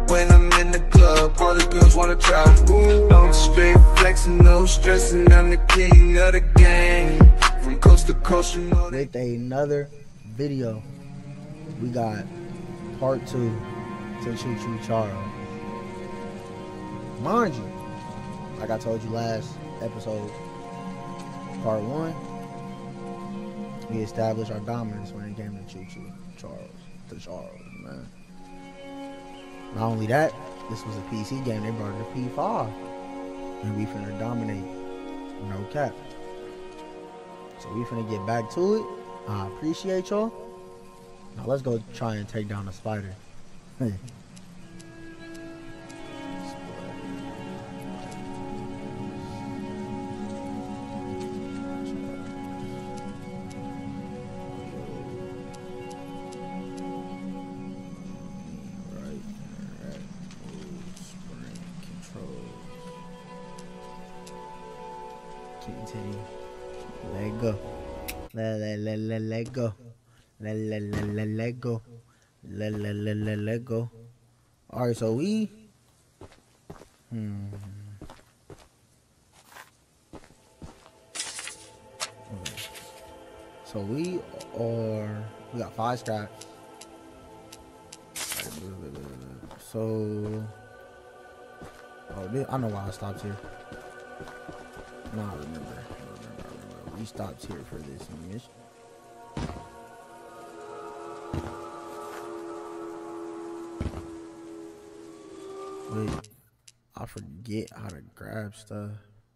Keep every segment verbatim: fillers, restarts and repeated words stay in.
when I'm in the club. All the girls wanna travel. No straight flexing, no stressing. I'm the king of the gang. From coast to coast, you know. With another video, we got part two to Choo Choo Charles. Mind you, like I told you last episode, part one, we established our dominance when it came to Choo Choo Charles, to Charles, man. Not only that, this was a P C game. They brought it to P five, and we finna dominate, no cap. So we finna get back to it. I appreciate y'all. Now let's go try and take down the spider. Hey. Continue. Let go. Let let let let let go. Let let let let let go. Let let let let let go. All right, so we. Hmm. Okay. So we are. We got five scraps. So. Oh, this, I know why I stopped here. No, I remember. I remember, I remember. We stopped here for this mission. Wait, I forget how to grab stuff.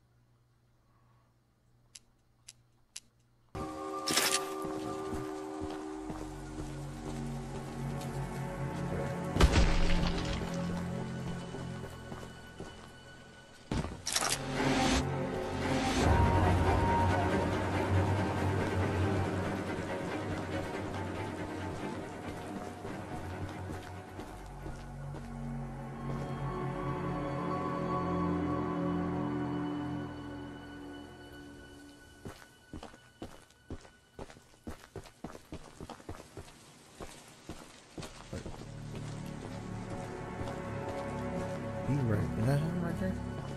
He's right. Is that him right there?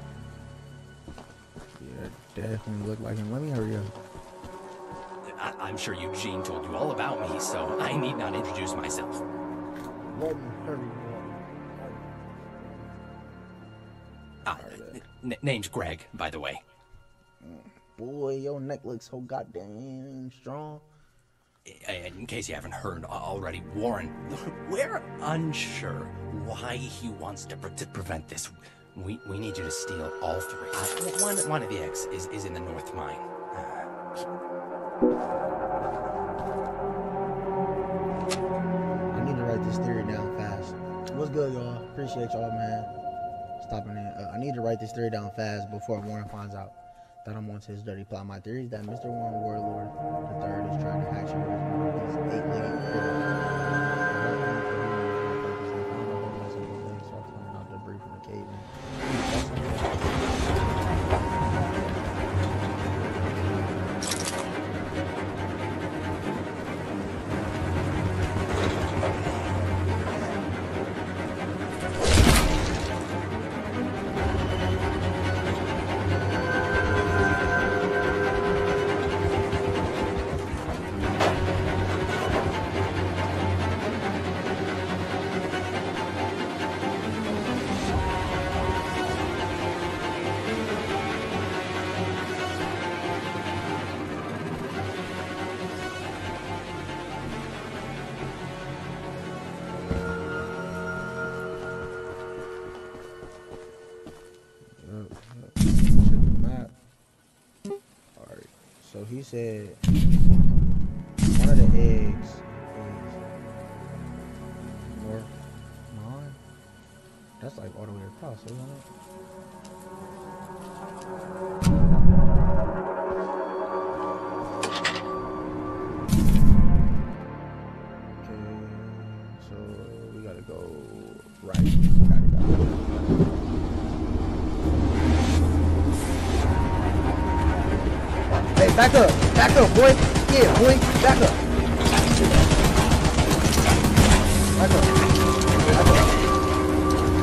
Yeah, definitely look like him. Let me hurry up. I I'm sure Eugene told you all about me, so I need not introduce myself. Let me hurry Ah, n name's Greg, by the way. Boy, your neck looks so goddamn strong. In case you haven't heard already, Warren, we're unsure why he wants to, pre to prevent this. We we need you to steal all three. Uh, one one of the eggs is is in the north mine. Uh, I need to write this theory down fast. What's good, y'all? Appreciate y'all, man. Stopping in. Uh, I need to write this theory down fast before Warren finds out that I'm onto his dirty plot. My theory is that Mister Warren Warlord the third is trying to actually remove these eight-legged critters. Debris from the cave. So he said one of the eggs is north mine. That's like all the way across, isn't it? Okay, so we gotta go right. We gotta go. Hey, back up, back up, boy. Yeah, boy, back up. Back up. Back up.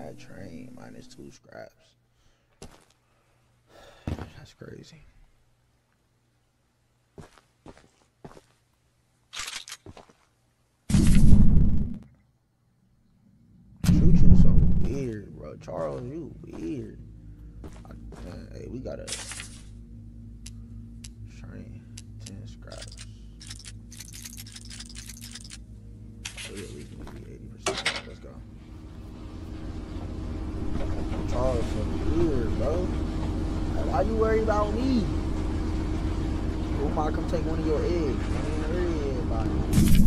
that train. Minus two scraps. That's crazy. Choo Choo so weird, bro. Charles, you weird. I, man, hey, we gotta train ten scraps. So we at least need to be eighty percent. Let's go. Charles so weird, bro. Like, why you worried about me? Who might come take one of your eggs? I ain't worried about it.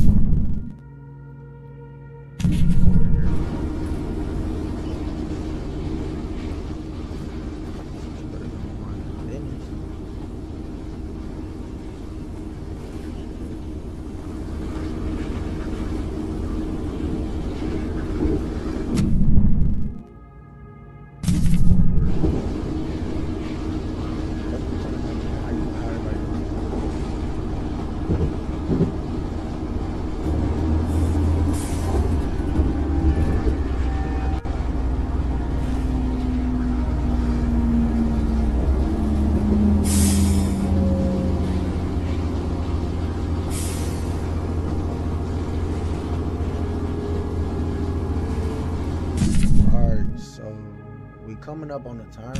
Coming up on the turn.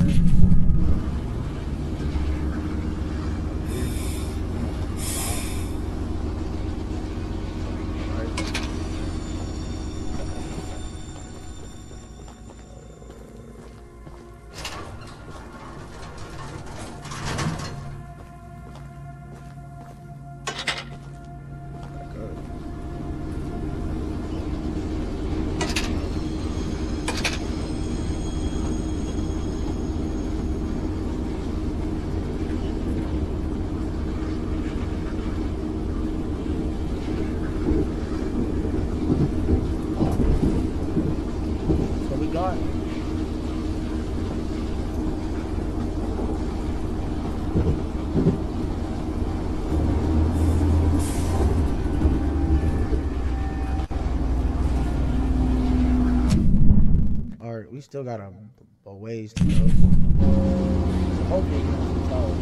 We still got a, a ways to go. So hopefully we can control.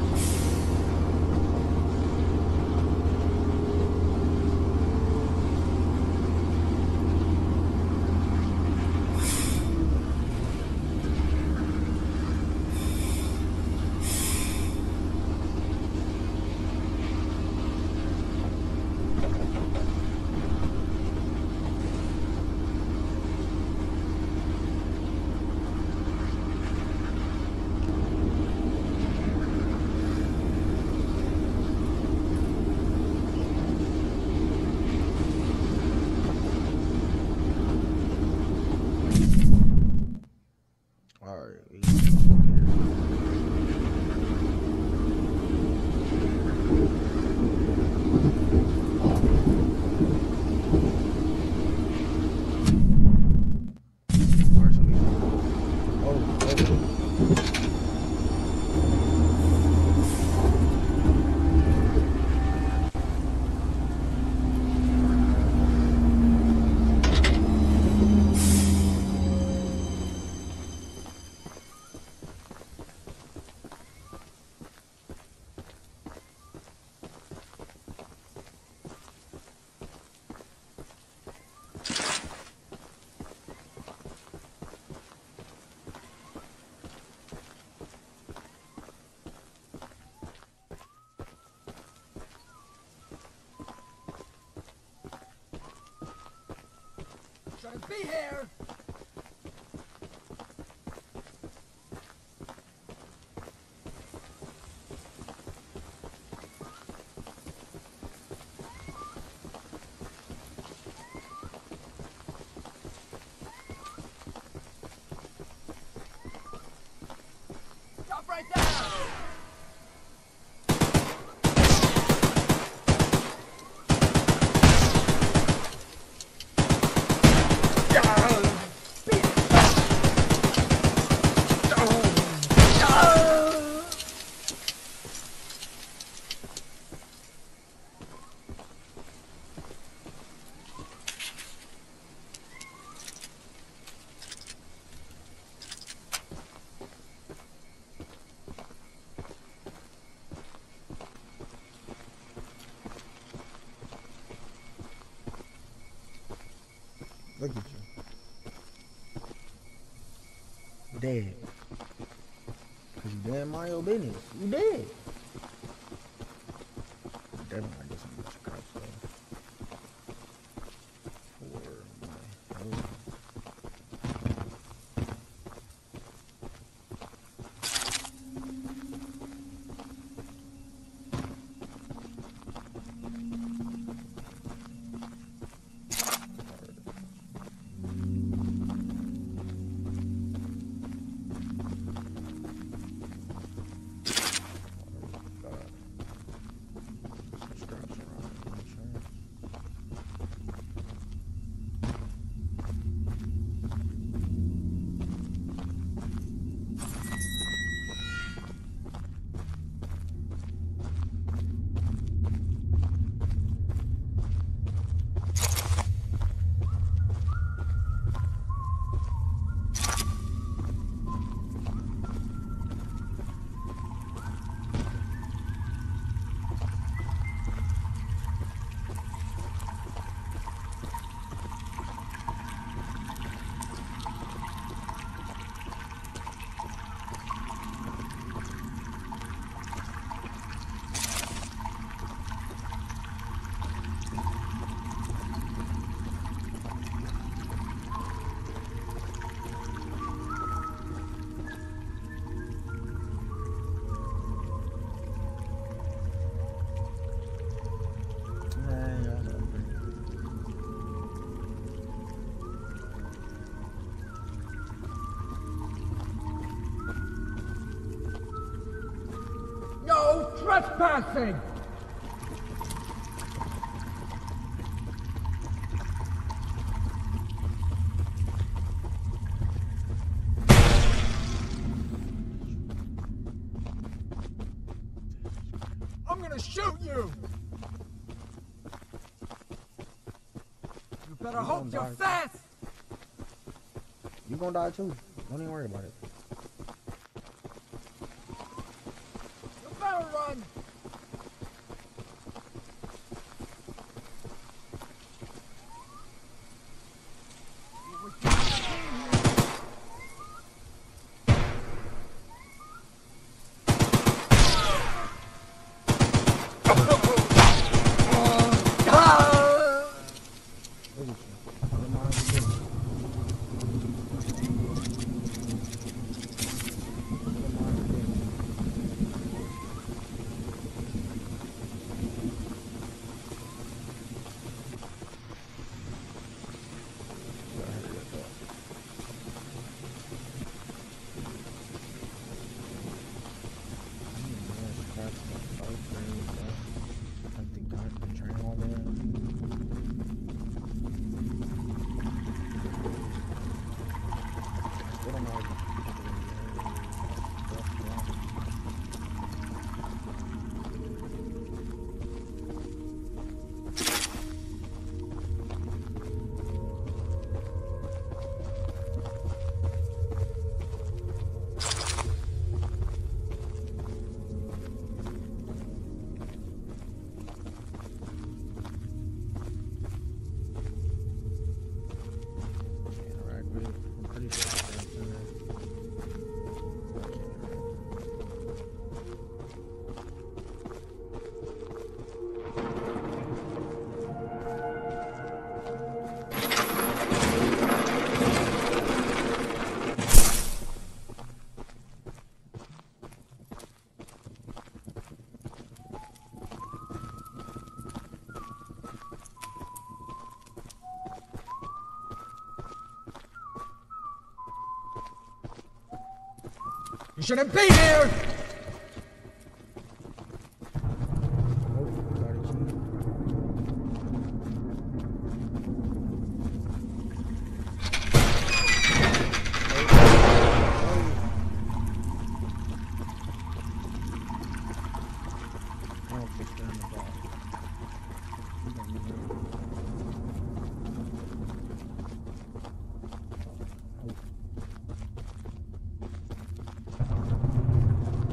Be here! Stop right there! Yeah. Look at you. Dead. Cause you dead mind your business. You dead. Definitely not get some extra crap stuff. For my health. No trespassing! I'm gonna shoot you! You better You hope gonna you're die. fast! You gonna die too. Don't even worry about it. You better run! Look at you. Your mind is good. Your mind is good. You gotta hurry up, though. Mm, man, crap, stuff, so crazy, bro. Like the gun, the train all there. What am I? Interact with it. I'm pretty sure it's in there. I can't interact. You shouldn't be here! Nope, got a key. I don't fix that in the box. You don't need that. Nope.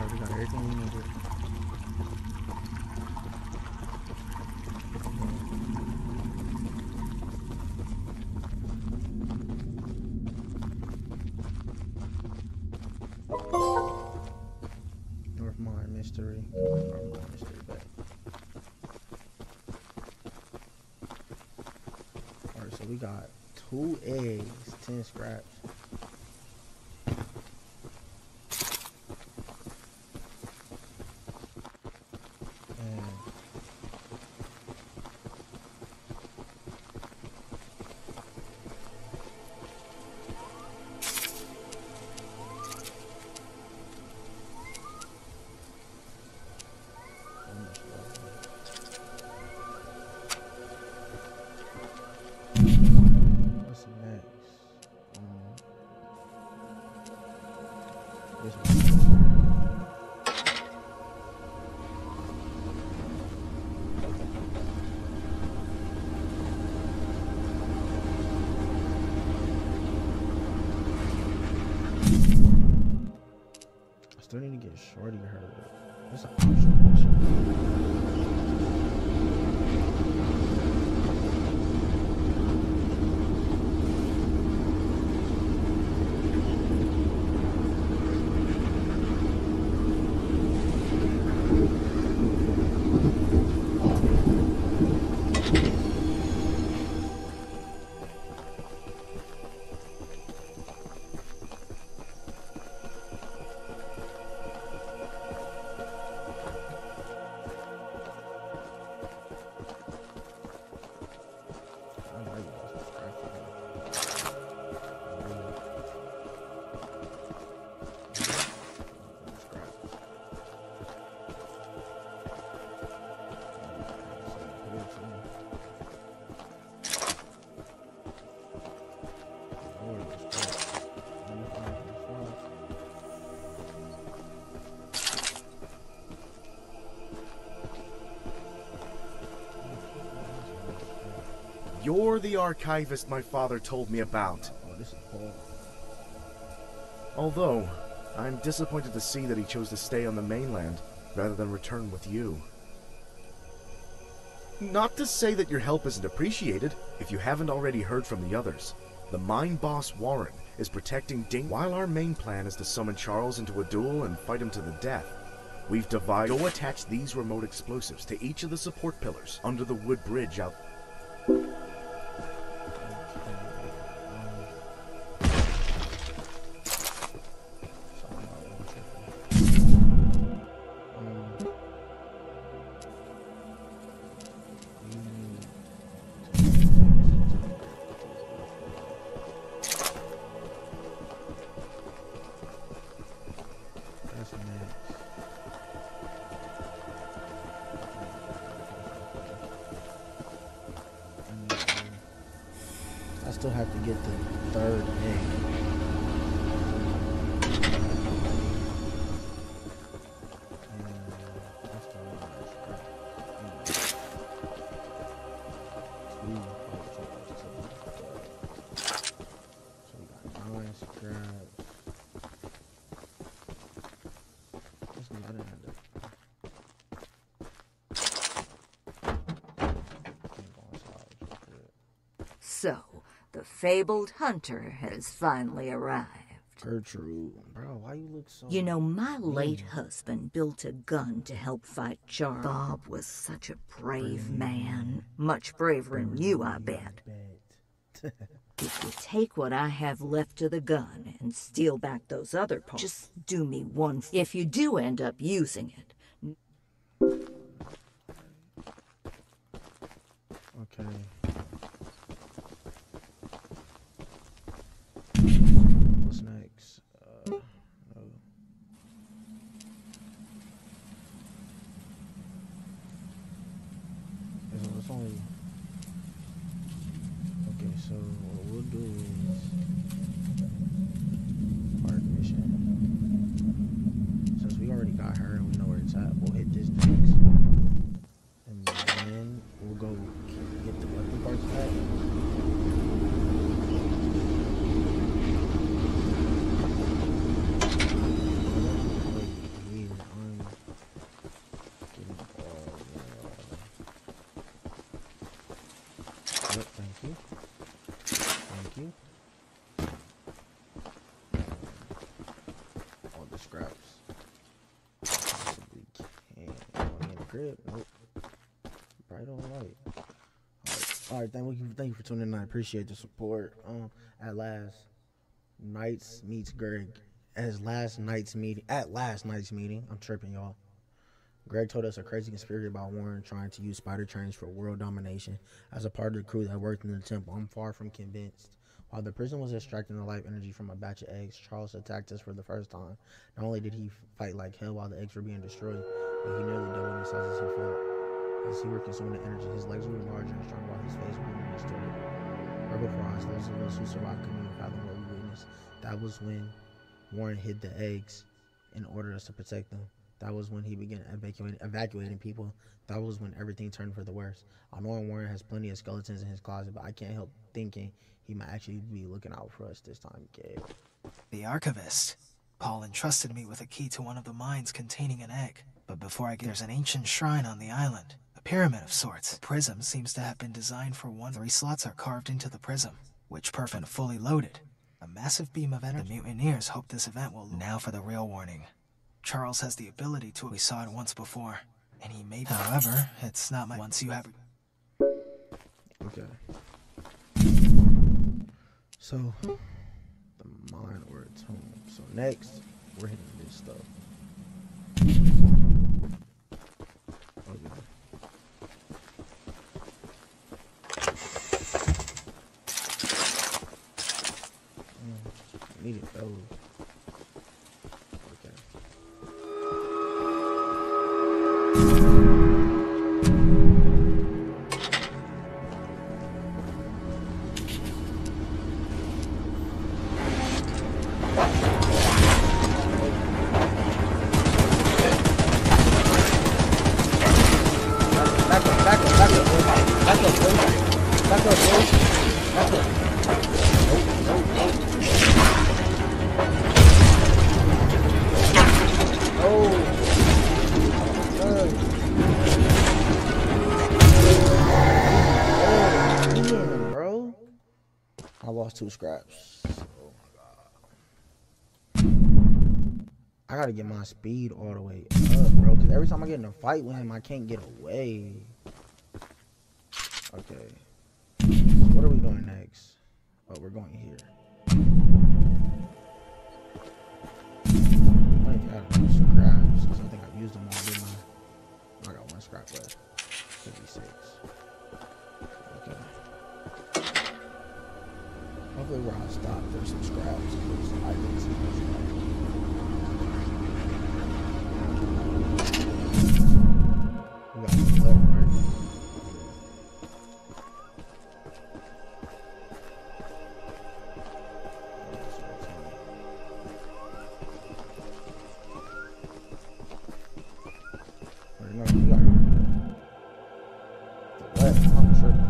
Alright, we got everything we needed. North Mine Mystery. North Mine Mystery back. Alright, so we got two eggs, ten scraps. What's next? Um, this one. I still need to get Shorty her. That's an optional mission. You're the archivist my father told me about. Oh, this is Paul. Although, I'm disappointed to see that he chose to stay on the mainland rather than return with you. Not to say that your help isn't appreciated, if you haven't already heard from the others. The mine boss Warren is protecting Ding while our main plan is to summon Charles into a duel and fight him to the death. We've divided. Go attach these remote explosives to each of the support pillars under the wood bridge out. I still have to get the third egg. So, the fabled hunter has finally arrived. Gertrude, bro, why you look so... You know, my late husband built a gun to help fight Charles. Bob was such a brave man. Much braver than you, I bet. If you take what I have left of the gun and steal back those other parts, just do me one f- If you do end up using it... Okay. What's next? Uh, no. It's, it's only... Okay, so what we'll do is... Park mission. Since we already got her and we know where it's at, we'll hit this next. And then we'll go get the weapon. scraps. We can. Want me in the crib? Nope. Bright on light. Alright, All right, thank you, thank you for tuning in. I appreciate the support. Um, at last, Knights meets Greg. At his last night's meeting, at last night's meeting, I'm tripping, y'all. Greg told us a crazy conspiracy about Warren trying to use spider trains for world domination. As a part of the crew that worked in the temple, I'm far from convinced. While the prison was extracting the life energy from a batch of eggs, Charles attacked us for the first time. Not only did he fight like hell while the eggs were being destroyed, but he nearly doubled in size as he fell. As he were consuming the energy, his legs grew larger and stronger while his face grew more distorted. Right before our eyes, those of us who survived couldn't even fathom what we witnessed. That was when Warren hid the eggs and ordered us to protect them. That was when he began evacuating, evacuating people. That was when everything turned for the worse. I know Warren has plenty of skeletons in his closet, but I can't help thinking he might actually be looking out for us this time, kid. The archivist. Paul entrusted me with a key to one of the mines containing an egg. But before I get there's an ancient shrine on the island. A pyramid of sorts. The prism seems to have been designed for one. Three slots are carved into the prism, which perfect fully loaded. A massive beam of energy. The mutineers hope this event will... Now for the real warning. Charles has the ability to... We saw it once before, and he may... However, it's not my... Once you have... Okay. So, the mine or its home. So next, we're hitting this stuff. Okay. Mm, needed those. Okay. Two scraps. Oh my god. I gotta get my speed all the way up, bro. Cause every time I get in a fight with him, I can't get away. Okay. So what are we doing next? Oh, we're going here. I think I got enough scraps. Cause I think I've used them all, didn't I? I got one scrap left. fifty-six. Okay. Hopefully where I stop, there's some scraps. Because I didn't see no scraps. We got some left, right? Wait, no, we got the left. I'm tripping.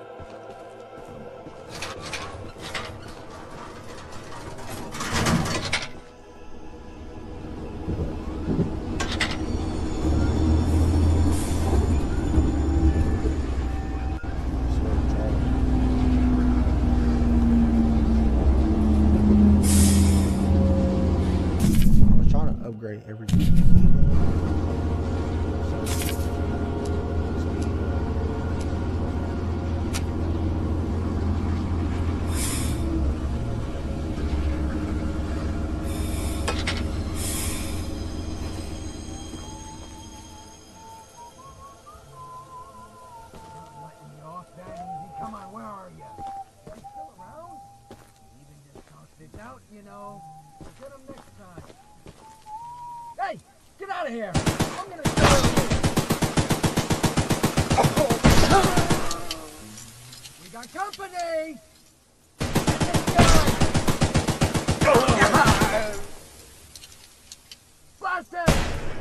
Everything. Come on, where are you? Are you still around? Even just tossed it out, you know. Get him next time. Hey, get out of here! I'm gonna show you! We got company! Blast him!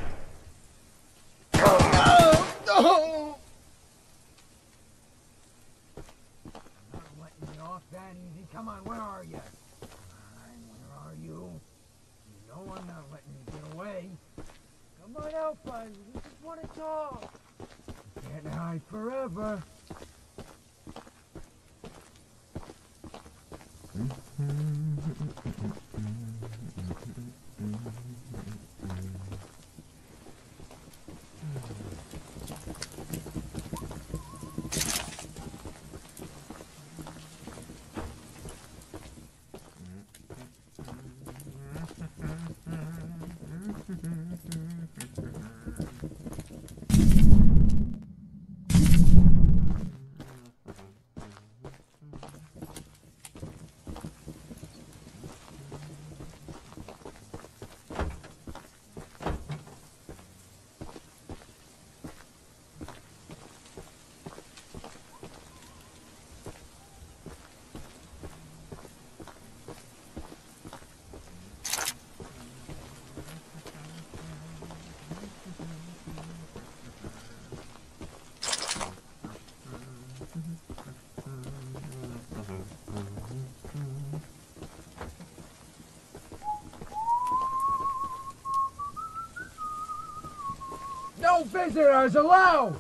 Oh, no! I'm not letting you off that easy. Come on, where are you? Fine, where are you? You know I'm not letting you get away. Come on out, bud. We just want to talk. You can't hide forever. No visitors allowed!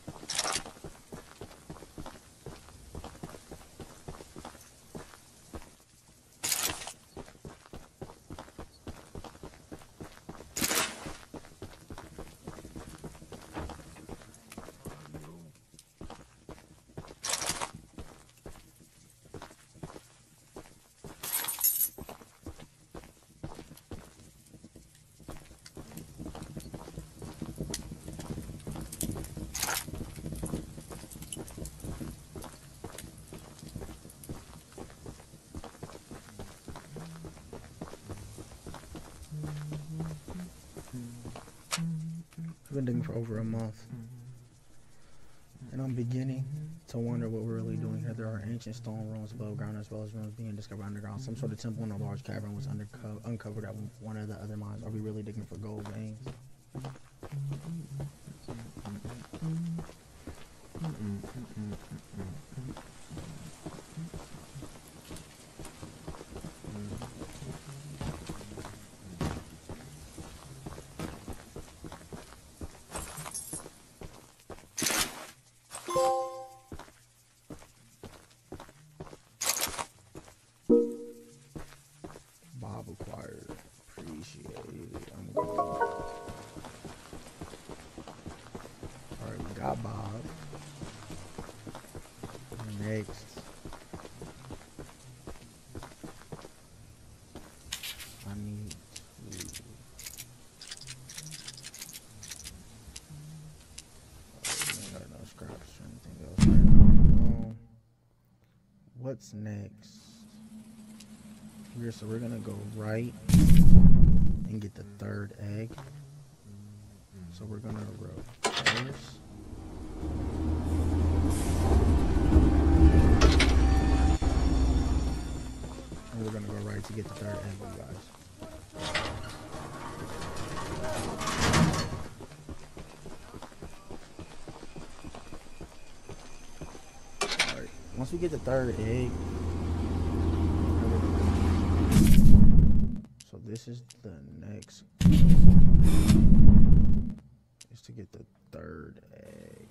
I've been digging for over a month, and I'm beginning to wonder what we're really doing here. There are ancient stone ruins above ground as well as ruins being discovered underground. Some sort of temple in a large cavern was underco uncovered at one of the other mines. Are we really digging for gold veins? Bob acquired. Appreciate it. I'm going. Alright, we got Bob. Next. I need to. Oh, we ain't got no scraps or anything else right now. No. What's next? Here, so we're gonna go right and get the third egg. So we're gonna reverse. And we're gonna go right to get the third egg, you guys. Alright, once we get the third egg, so this is the next, is to get the third egg.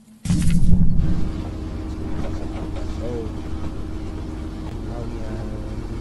So now we have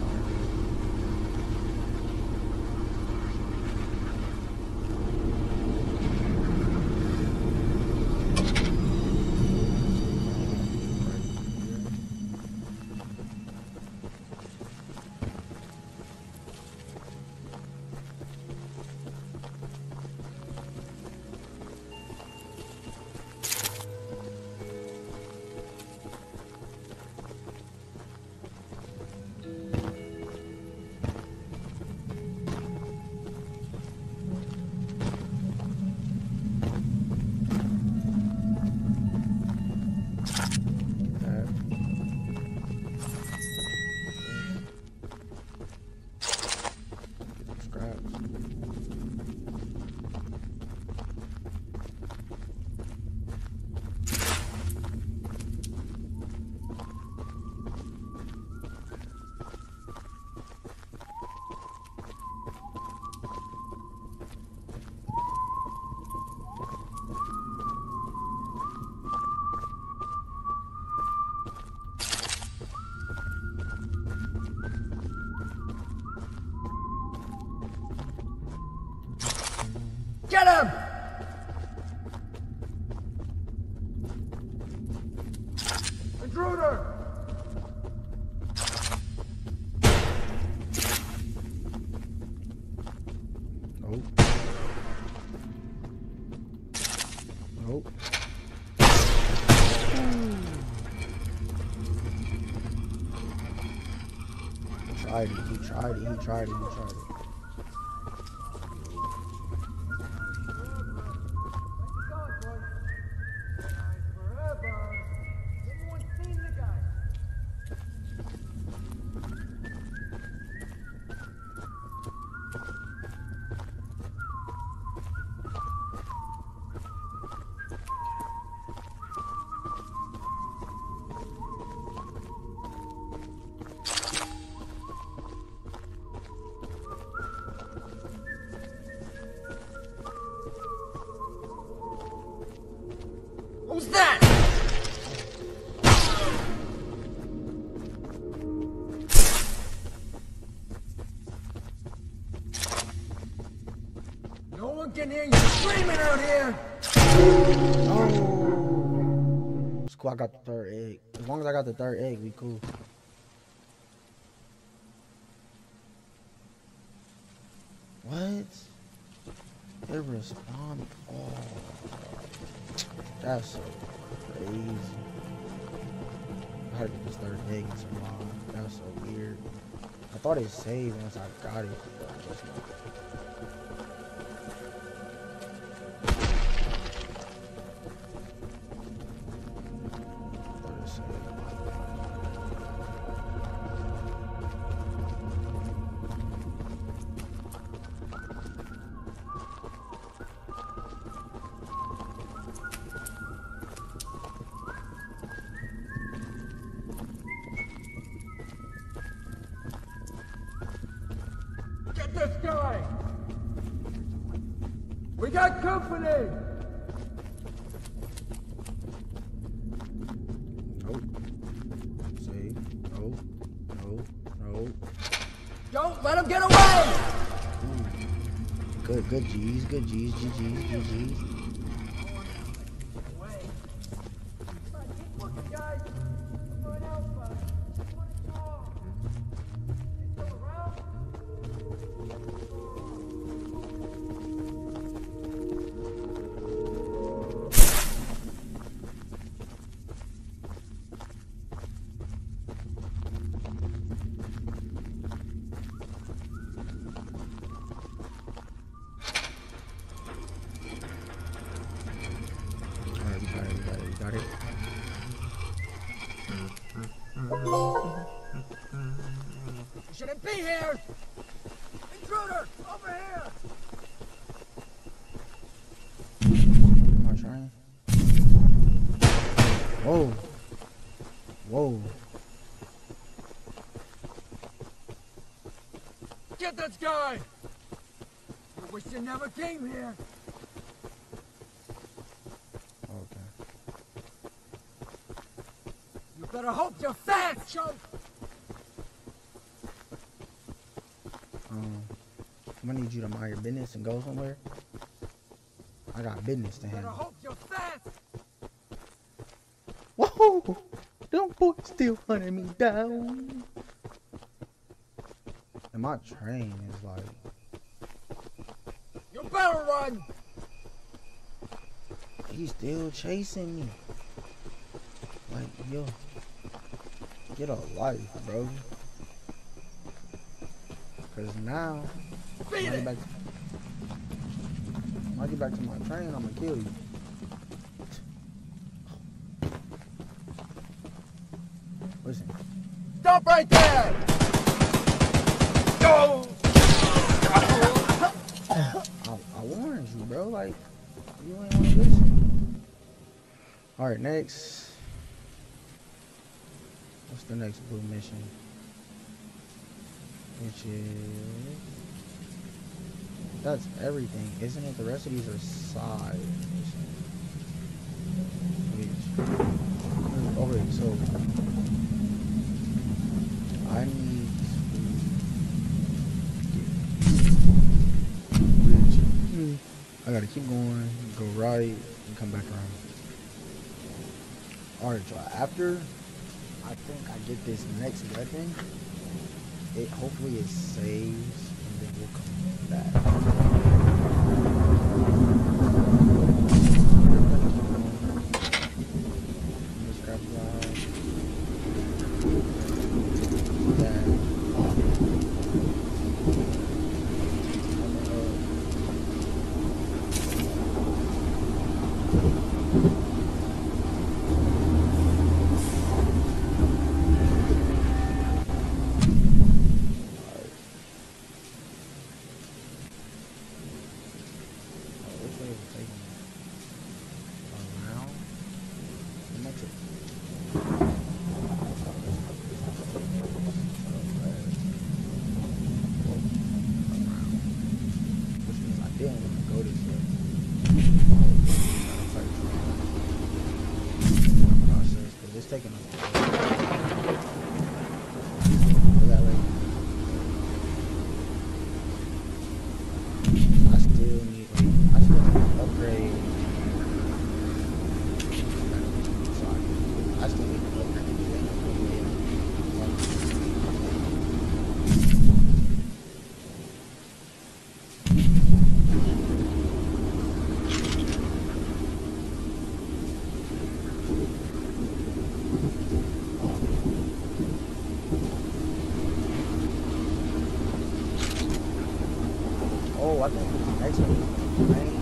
Get him! Intruder! Nope. Nope. He tried it, he tried it, he tried it, he tried it. Someone can hear you screaming out here! Oh! It's cool, I got the third egg. As long as I got the third egg, we cool. What? They respond. Oh, that's so crazy. I had to get this third egg and survive. That's so weird. I thought it saved once I got it. But I guess not. I thought it saved. Get this guy! We got company! Nope. Save. No. No. No. Don't let him get away! Ooh. Good, good G's, good G's, G G's, G G's. Got it. You shouldn't be here! Intruder! Over here! Am I trying? Whoa. Whoa. Get this guy! I wish you never came here! Okay. You better hope you're fast, chump! Um, I'm gonna need you to mind your business and go somewhere. I got business to You better handle. hope you're fast! Whoa! Them boys still hunting me down. And my train is like, You better run! he's still chasing me. Like, yo, get a life, bro. Cause now, when I get back, when I get back to my train, I'm gonna kill you. Listen. Stop right there! Go! I, I warned you, bro. Like, you ain't wanna listen. Alright, next. What's the next blue mission? Which is... That's everything, isn't it? The rest of these are side missions. Okay, so... I need to get... I gotta keep going, go right, and come back around. Alright, so after I think I get this next weapon, it hopefully it saves, and then we'll come back. Let's grab that. That. Taking us. That way. I still need. Wait. Oh, I think the next one is main.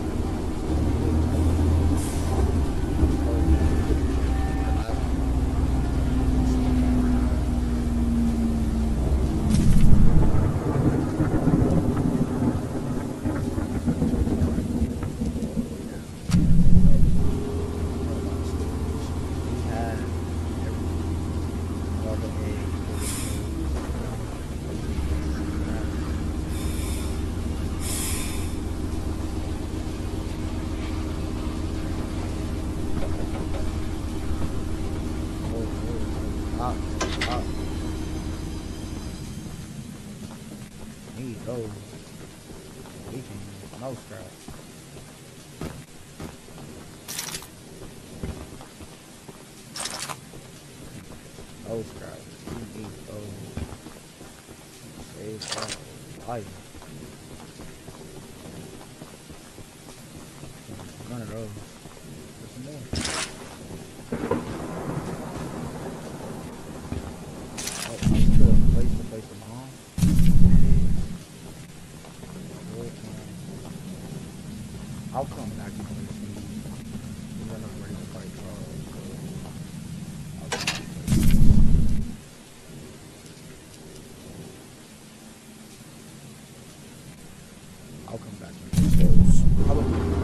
Those we can use no scraps. No scraps. We need those. Save that life. None of those. There's some more. Oh, I'm still in place to place them on. I'll come back to this meeting. We're not ready to fight Charles. I'll come back. I'll come back to this. How about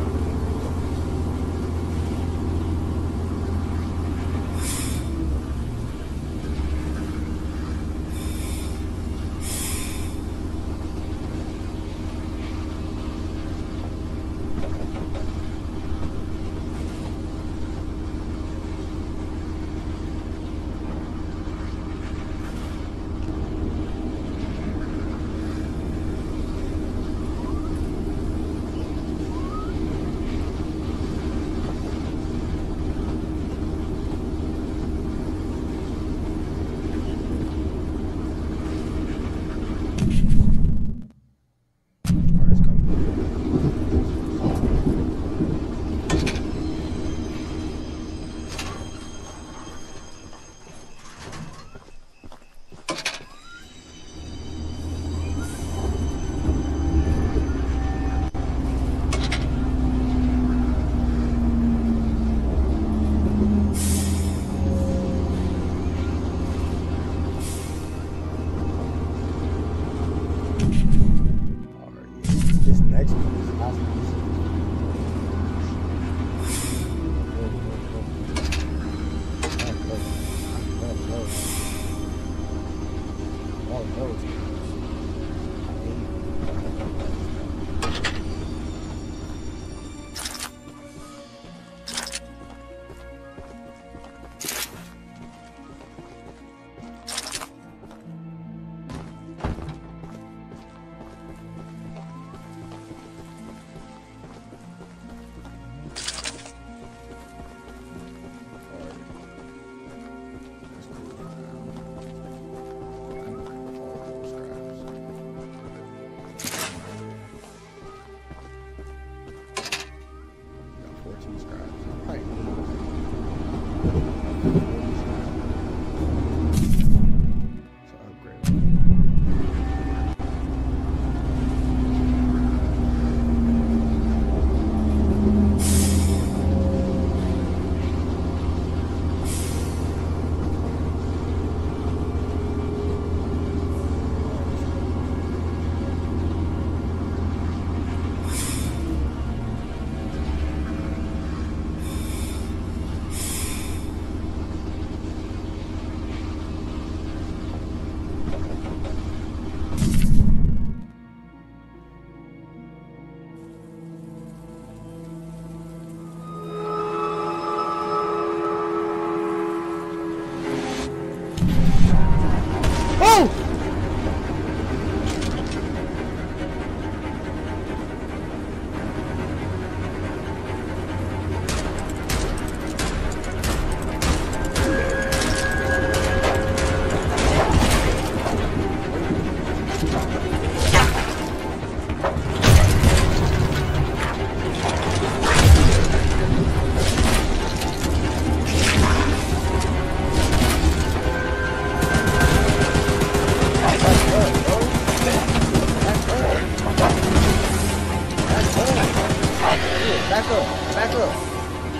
up?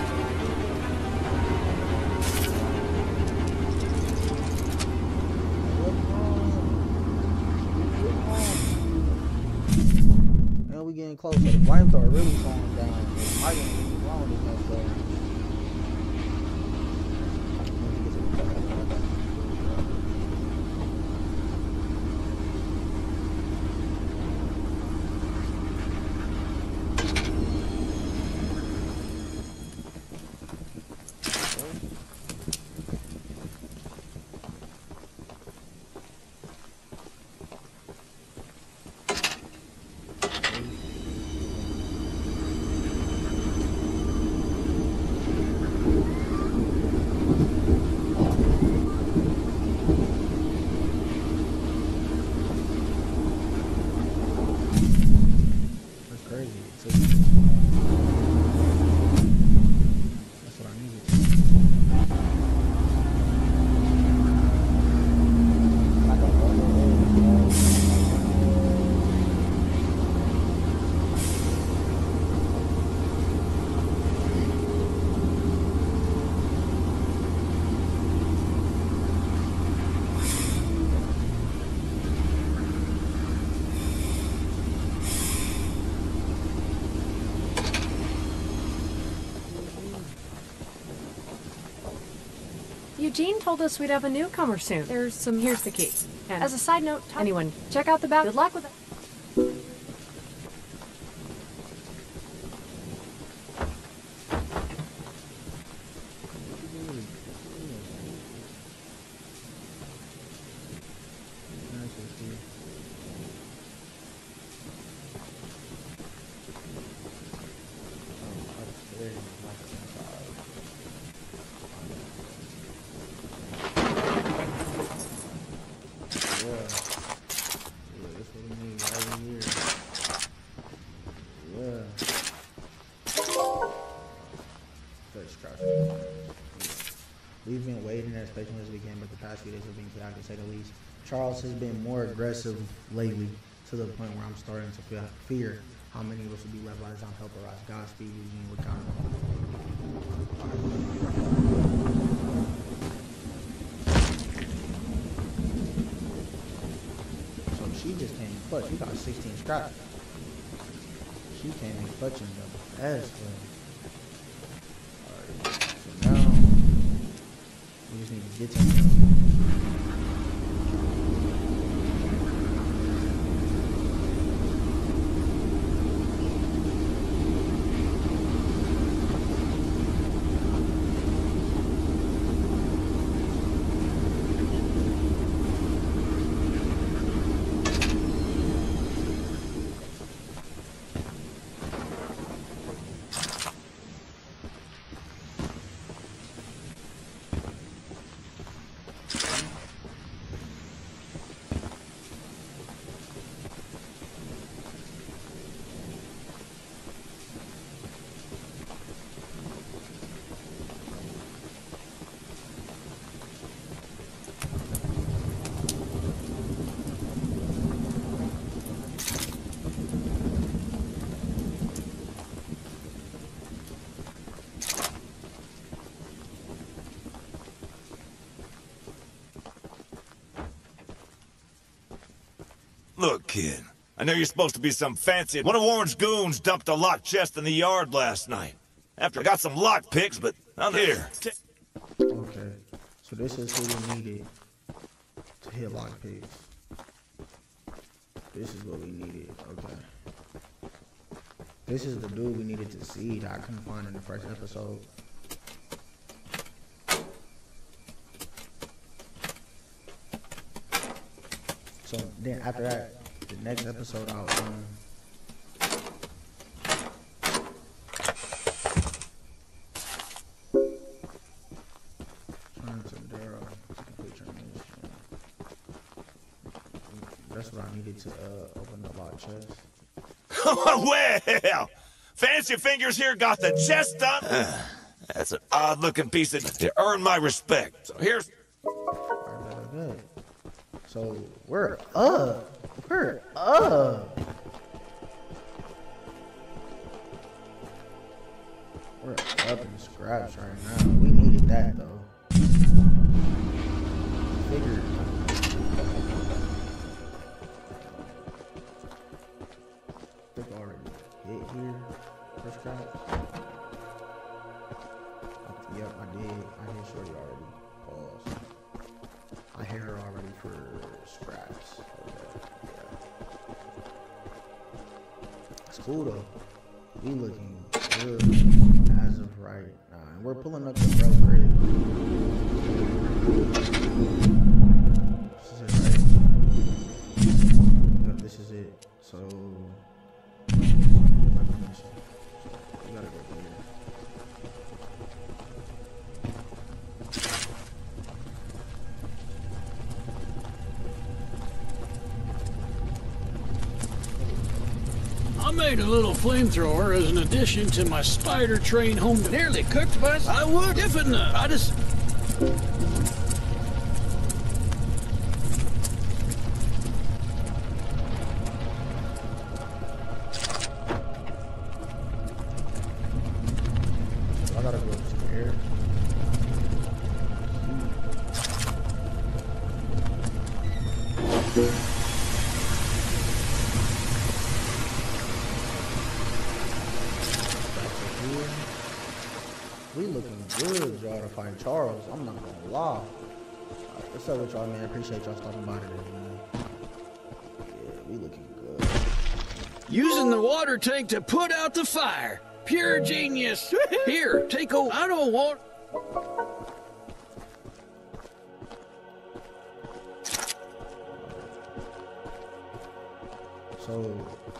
And we getting closer. The flamethrower really falling down. I didn't wrong with that stuff. Eugene told us we'd have a newcomer soon. There's some... Here's the key. And as a side note, anyone, check out the back. Good luck with it. We've been waiting as patiently as we can, but the past few days have been chaotic to say the least. Charles has been more aggressive lately, to the point where I'm starting to feel, fear how many of us will be left by the time help arrives. Godspeed, Eugene, we're counting on you. So she just came in clutch. We got sixteen scraps. She came in clutching them as well. Alright, so now we just need to get to him. Look, kid, I know you're supposed to be some fancy... One of Warren's goons dumped a locked chest in the yard last night. After I got some lock picks, but I'm here. Okay, so this is who we needed to hit lock picks. This is what we needed, okay. This is the dude we needed to see that I couldn't find in the first episode. So then after that, the next episode I'll um, turn to Daryl to complete termination. That's what I needed to uh, open up our chest. Well, Fancy Fingers here got the chest done. Uh, that's an odd-looking piece of... to earn my respect. So here's... Alright, good. So we're up. We're up. We're scraps right now. We needed that though. Figured. I think I already hit here for scraps. Yep, I did. I hit Shorty already. Pause. I hit her already for scraps. Okay. Yeah. It's cool though. We looking good as of right now. And we're pulling up the bro crib. This is it, right? Yep, this is it. So, we gotta go here. I made a little flamethrower as an addition to my spider train home. Nearly cooked, but I would if enough. I just. I gotta go upstairs. We looking good, y'all, to find Charles. I'm not gonna lie. Right, what's up with y'all, man? Appreciate y'all stopping by today, man. Yeah, we looking good. Using the water tank to put out the fire. Pure genius. Here, take a. I don't want. So,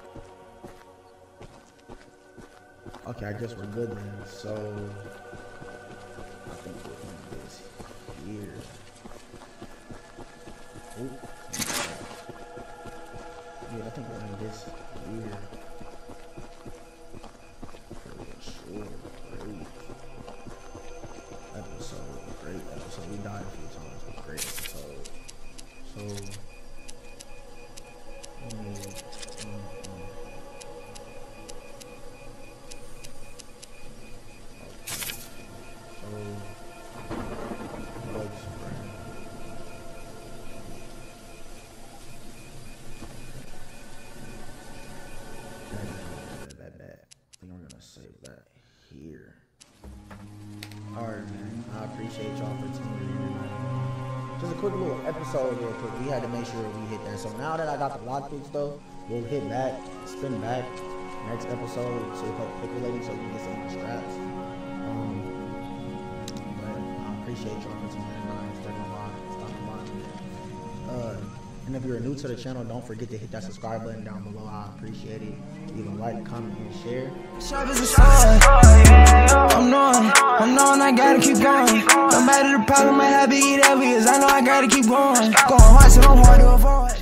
okay, I guess we're good then. So, I think we'll do this here. Oop. Yeah, I think we'll do this here. Sure, great episode, great episode. We died a few times, but great episode. So, mm, mm, mm. Quick little episode real quick. We had to make sure we hit that. So now that I got the lockpicks though, we'll hit back, spin back, next episode, so we can pick a lady so we can get some more scraps. Um, but I appreciate y'all for tuning in, guys. Sticking by, stopping by. Uh, and if you're new to the channel, don't forget to hit that subscribe button down below. I appreciate it. Leave a like, comment, and share. Sharp as a sword. I'm knowing, I'm knowing I gotta keep going. No matter the problem I have, be it obvious. I know I gotta keep going. Going hard, so don't hard to avoid.